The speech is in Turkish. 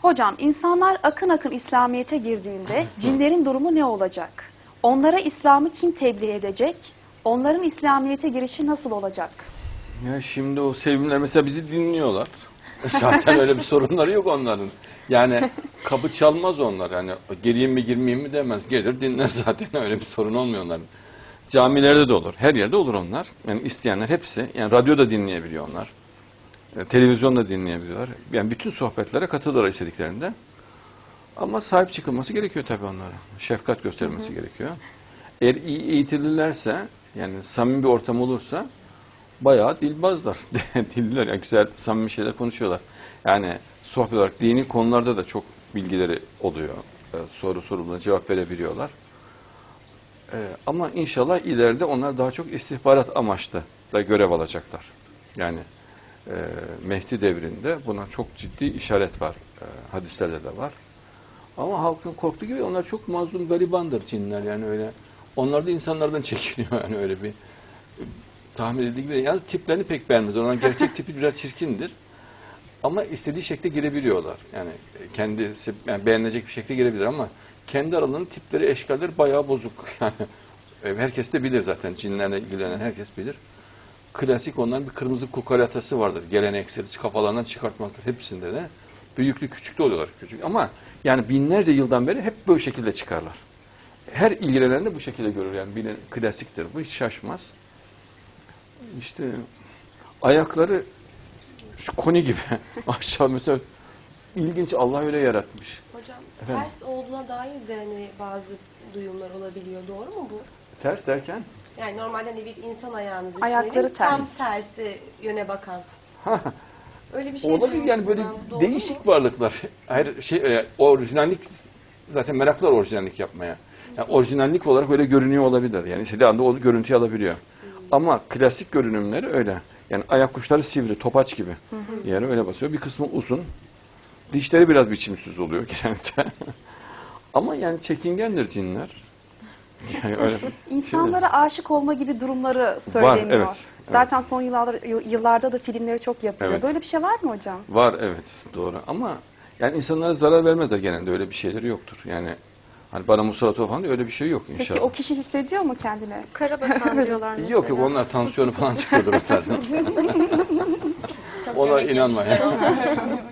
Hocam, insanlar akın akın İslamiyet'e girdiğinde cinlerin durumu ne olacak? Onlara İslam'ı kim tebliğ edecek? Onların İslamiyet'e girişi nasıl olacak? Ya şimdi o sevimler mesela bizi dinliyorlar. Zaten öyle bir sorunları yok onların. Yani kapı çalmaz onlar. Yani gireyim mi girmeyeyim mi demez. Gelir dinler zaten, öyle bir sorun olmuyor onların. Camilerde de olur. Her yerde olur onlar. Yani isteyenler hepsi. Yani radyoda dinleyebiliyor onlar. Televizyonda dinleyebiliyorlar. Yani bütün sohbetlere katılırlar istediklerinde. Ama sahip çıkılması gerekiyor tabii onlara. Şefkat gösterilmesi gerekiyor. Eğer iyi eğitilirlerse, yani samimi bir ortam olursa bayağı dilbazlar. Diller, yani güzel, samimi şeyler konuşuyorlar. Yani sohbet olarak dini konularda da çok bilgileri oluyor. Soru sorulduğunda cevap verebiliyorlar. Ama inşallah ileride onlar daha çok istihbarat amaçlı da görev alacaklar. Yani Mehdi devrinde buna çok ciddi işaret var. Hadislerde de var. Ama halkın korktuğu gibi onlar çok mazlum, garibandır cinler, yani öyle. Onlar da insanlardan çekiniyor, yani öyle bir tahmin edildiği gibi. Yani tiplerini pek beğenmez. Onların gerçek tipi biraz çirkindir. Ama istediği şekilde girebiliyorlar. Yani kendisi yani beğenilecek bir şekilde girebilir ama kendi aralarının tipleri, eşkalleri bayağı bozuk. Yani herkes de bilir zaten, cinlerle ilgilenen herkes bilir. Klasik onların bir kırmızı kukalatası vardır. Geleneksel, kafalarından çıkartmaklar hepsinde de. Büyüklü küçüklü oluyorlar, küçük. Ama yani binlerce yıldan beri hep böyle şekilde çıkarlar. Her ilgilenen de bu şekilde görür. Yani bir klasiktir. Bu hiç şaşmaz. İşte ayakları şu koni gibi aşağı mesela, ilginç, Allah öyle yaratmış. Hocam, Efendim? ters olduğuna dair de hani bazı duyumlar olabiliyor. Doğru mu bu? Ters derken? Yani normalde hani bir insan ayağını düşünelim. Ayakları ters. Tam tersi yöne bakan. Öyle bir şey Olabilir yani, böyle duymuştum ben. Doğru değişik mu? varlıklar. Her şey orijinallik, zaten meraklılar orijinallik yapmaya. Yani orijinallik olarak öyle görünüyor olabilir. Yani istediği anda o görüntüyü alabiliyor. Ama klasik görünümleri öyle. Yani ayak uçları sivri, topaç gibi. Yani öyle basıyor. Bir kısmı uzun. Dişleri biraz biçimsiz oluyor genelde. Ama yani çekingendir cinler. Yani öyle İnsanlara aşık olma gibi durumları söyleniyor. Var, evet. Zaten son yıllarda da filmleri çok yapılıyor. Evet. Böyle bir şey var mı hocam? var, evet, doğru. Ama yani insanlara zarar vermezler genelde, öyle bir şeyleri yoktur. Yani hani bana musallat ol falan diye öyle bir şey yok inşallah. Peki o kişi hissediyor mu kendini? Karabasan diyorlar mesela. Yok onlar tansiyonu falan çıkıyordur o tarzda. Çok Ona yemek inanma yemişler ya. onlar.